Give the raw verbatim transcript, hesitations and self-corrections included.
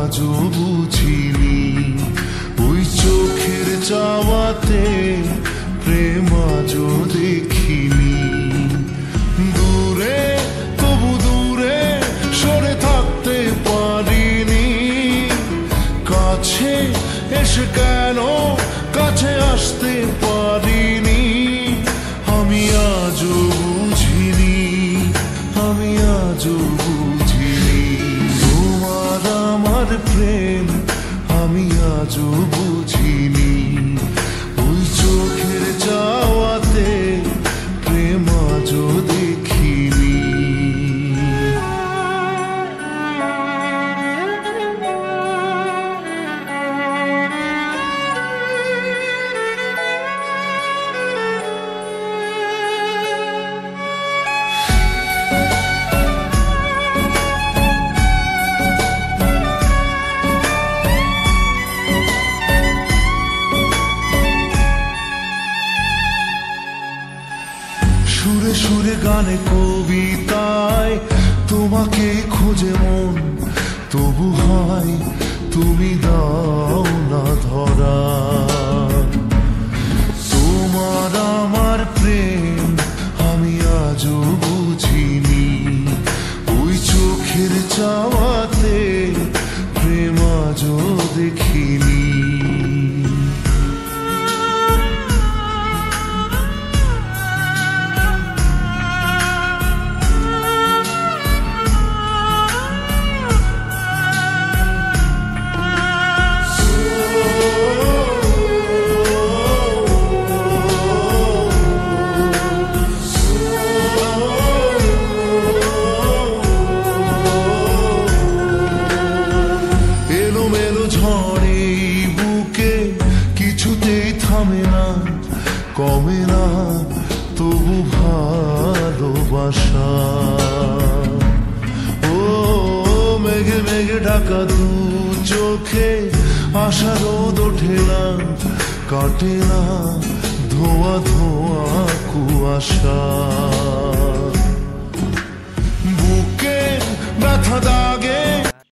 আজও বুঝিনি ওই চোখের চাওয়াতে প্রেম আজও দেখিনি। দূরে তবু দূরে সরে থাকতে পারিনি, কাছে এসে কেন কাছে আসতে পারিনি। আমি আজও বুঝিনি, আমি আজও বুঝিনি তোমার আমার প্রেম, আমি আজও বুঝিনি ওই চোখের চাওয়াতে প্রেম আজও দেখিনি। সুরে সুরে গানে কবিতায় তোমাকে খোঁজে মন, তবু হয় তুমি দাও না ধরা। তোমার আমার প্রেম আমি আজও বুঝিনি ওই চোখের চাওয়াতে প্রেম আজও দেখিনি। ঝড়ে বুকে কিছুতেই থামে না, কমে না তবু ভালোবাসা। ও মেঘে মেঘে ঢাকা দু চোখে আশা রোদ ওঠে না, কাটে না ধোয়া ধোয়া কুয়াশা। বুকে ব্যথা দাগে